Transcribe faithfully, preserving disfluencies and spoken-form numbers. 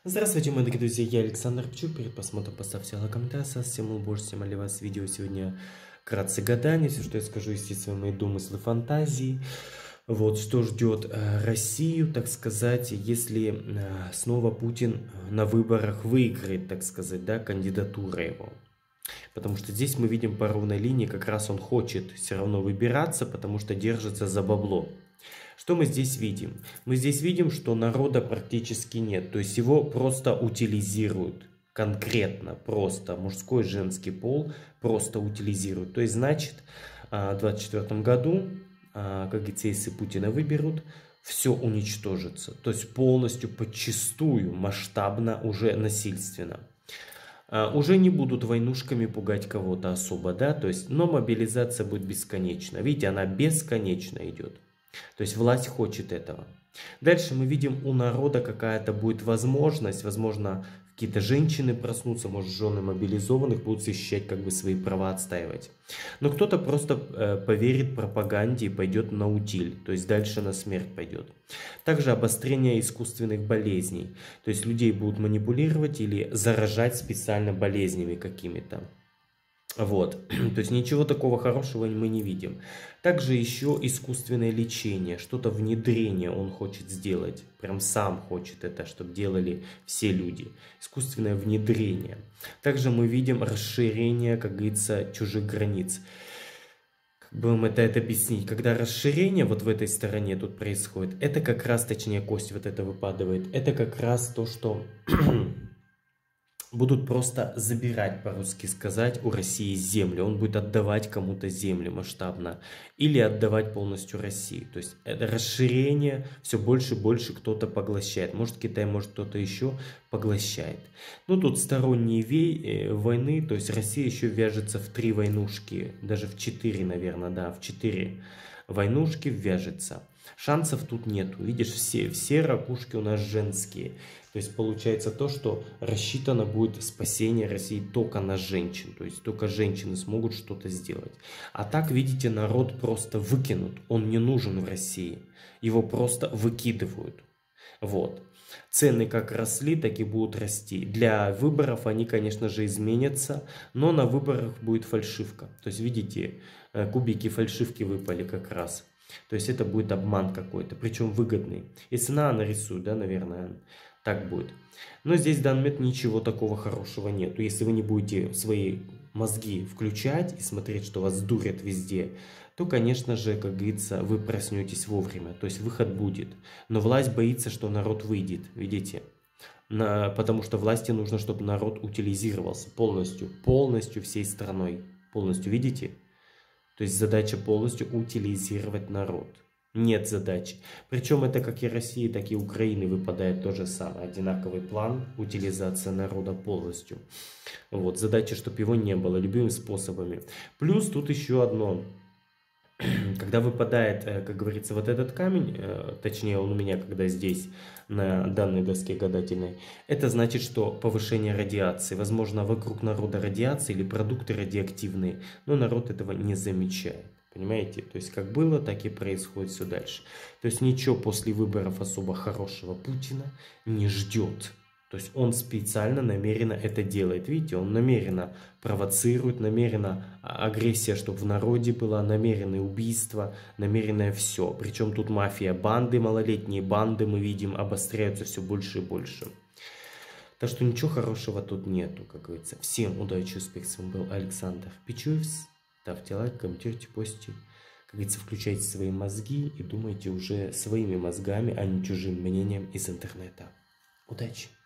Здравствуйте, мои дорогие друзья, я Александр Пчук. Перед просмотром поставьте лайк, комментарий, всем больше, всем ли вас видео сегодня вкратце гадание, все, что я скажу, естественно, мои домыслы, фантазии. Вот, что ждет э, Россию, так сказать, если э, снова Путин на выборах выиграет, так сказать, да, кандидатура его. Потому что здесь мы видим по ровной линии, как раз он хочет все равно выбираться, потому что держится за бабло. Что мы здесь видим? Мы здесь видим, что народа практически нет. То есть его просто утилизируют. Конкретно, просто мужской, женский пол просто утилизируют. То есть, значит, в двадцать четвёртом году, как говорится, если Путина выберут, все уничтожится. То есть полностью, подчистую, масштабно, уже насильственно. Уже не будут войнушками пугать кого-то особо, да, то есть, но мобилизация будет бесконечна. Видите, она бесконечно идет. То есть власть хочет этого. Дальше мы видим, у народа какая-то будет возможность, возможно, какие-то женщины проснутся, может, жены мобилизованных будут защищать, как бы свои права отстаивать. Но кто-то просто э, поверит пропаганде и пойдет на утиль, то есть дальше на смерть пойдет. Также обострение искусственных болезней, то есть людей будут манипулировать или заражать специально болезнями какими-то. Вот, то есть ничего такого хорошего мы не видим. Также еще искусственное лечение, что-то внедрение он хочет сделать. Прям сам хочет это, чтобы делали все люди. Искусственное внедрение. Также мы видим расширение, как говорится, чужих границ. Как бы вам это, это объяснить? Когда расширение вот в этой стороне тут происходит, это как раз, точнее кость вот это выпадает, это как раз то, что... будут просто забирать, по-русски сказать, у России землю. Он будет отдавать кому-то землю масштабно. Или отдавать полностью России. То есть это расширение все больше и больше кто-то поглощает. Может Китай, может кто-то еще поглощает. Ну тут сторонние войны. То есть Россия еще вяжется в три войнушки. Даже в четыре, наверное, да, в четыре войнушки вяжется. Шансов тут нету. Видишь, все, все ракушки у нас женские. То есть получается то, что рассчитано будет спасение России только на женщин. То есть только женщины смогут что-то сделать. А так, видите, народ просто выкинут. Он не нужен в России. Его просто выкидывают. Вот. Цены как росли, так и будут расти. Для выборов они, конечно же, изменятся. Но на выборах будет фальшивка. То есть, видите, кубики фальшивки выпали как раз. То есть это будет обман какой-то, причем выгодный. И цена нарисует, да, наверное, так будет. Но здесь в данный момент ничего такого хорошего нету. Если вы не будете свои мозги включать и смотреть, что вас дурят везде, то, конечно же, как говорится, вы проснетесь вовремя. То есть выход будет. Но власть боится, что народ выйдет, видите? На, потому что власти нужно, чтобы народ утилизировался полностью, полностью всей страной. Полностью, видите? То есть задача полностью утилизировать народ. Нет задачи. Причем это как и России, так и Украины выпадает то же самое. Одинаковый план, утилизация народа полностью. Вот, задача, чтобы его не было, любыми способами. Плюс тут еще одно. Когда выпадает, как говорится, вот этот камень, точнее он у меня, когда здесь, на данной доске гадательной, это значит, что повышение радиации. Возможно, вокруг народа радиация или продукты радиоактивные, но народ этого не замечает. Понимаете? То есть, как было, так и происходит все дальше. То есть, ничего после выборов особо хорошего Путина не ждет. То есть он специально, намеренно это делает. Видите, он намеренно провоцирует, намеренно агрессия, чтобы в народе была, намеренные убийства, намеренное все. Причем тут мафия, банды, малолетние банды, мы видим, обостряются все больше и больше. Так что ничего хорошего тут нету, как говорится. Всем удачи, успехов. С вами был Александр Пичуев. Ставьте лайк, комментируйте, постите. Как говорится, включайте свои мозги и думайте уже своими мозгами, а не чужим мнением из интернета. Удачи!